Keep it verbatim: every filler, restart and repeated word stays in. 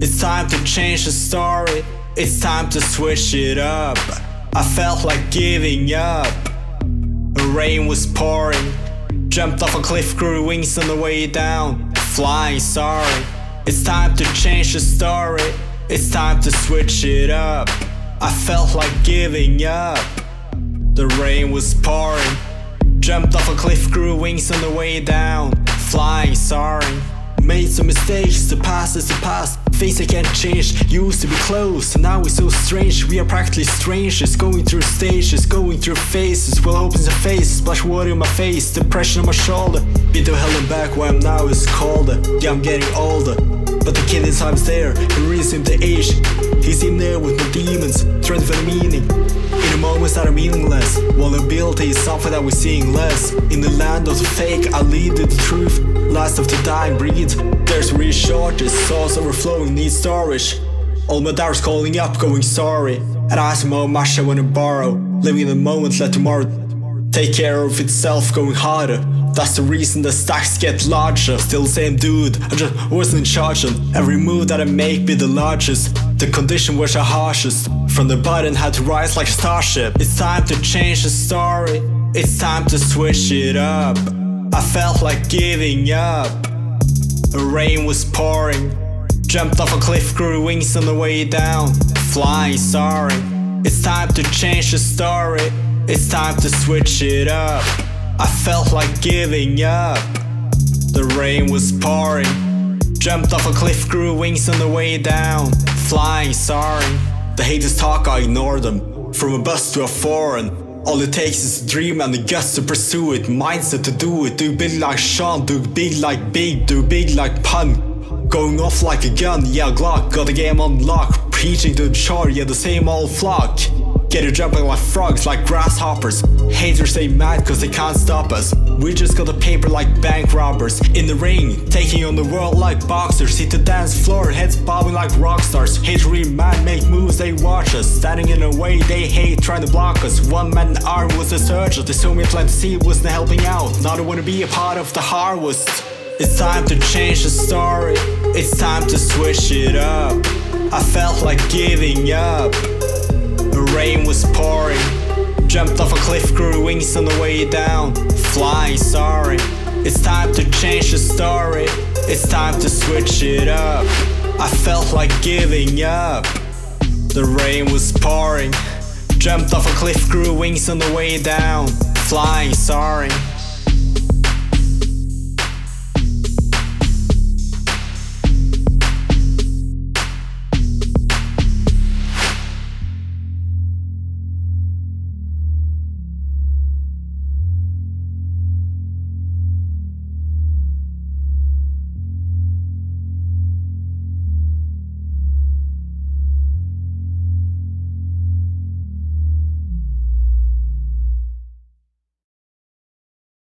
It's time to change the story. It's time to switch it up. I felt like giving up. The rain was pouring. Jumped off a cliff, grew wings on the way down. Flying, sorry. It's time to change the story. It's time to switch it up. I felt like giving up. The rain was pouring. Jumped off a cliff, grew wings on the way down. Flying, sorry. Made some mistakes, the past is the past. Things I can't change, used to be close, and now we're so strange. We are practically strangers, going through stages, going through phases. Will opens a face, splash water in my face, depression on my shoulder. Been to hell and back, where I'm now is colder. Yeah, I'm getting older, but the kid inside's there, and resumed the age. He's in there with my demons, trying to find meaning in the moments that are meaningless. Vulnerability is something that we're seeing less. In the land of the fake, I lead to the truth. Last of the dying breed. There's a real shortage, souls overflowing, need storage. All my doubts calling up, going sorry. And I ask how much I wanna borrow. Living in the moment, let tomorrow take care of itself, going harder. That's the reason the stacks get larger. Still the same dude, I just wasn't in charge of every move that I make be the largest. The condition was the harshest. From the bottom had to rise like a starship. It's time to change the story. It's time to switch it up. I felt like giving up. The rain was pouring. Jumped off a cliff, grew wings on the way down. Flying, sorry. It's time to change the story. It's time to switch it up. I felt like giving up. The rain was pouring. Jumped off a cliff, grew wings on the way down. Flying, sorry. The haters talk, I ignore them. From a bus to a foreign. All it takes is a dream and the guts to pursue it. Mindset to do it. Do big like Sean, do big like Big, do big like Pun. Going off like a gun, yeah, Glock. Got the game on lock. Preaching to the shore, yeah, the same old flock. Get it jumping like frogs, like grasshoppers. Haters stay mad cause they can't stop us. We just got the paper like bank robbers. In the ring, taking on the world like boxers. Hit the dance floor, heads bobbing like rock stars. Hatery man make moves, they watch us. Standing in a way they hate, trying to block us. One man arm was a surgeon. They told me plant seed wasn't helping out. Now they wanna be a part of the harvest. It's time to change the story. It's time to switch it up. I felt like giving up. The rain was pouring. Jumped off a cliff, grew wings on the way down. Flying, sorry. It's time to change the story. It's time to switch it up. I felt like giving up. The rain was pouring. Jumped off a cliff, grew wings on the way down. Flying, sorry.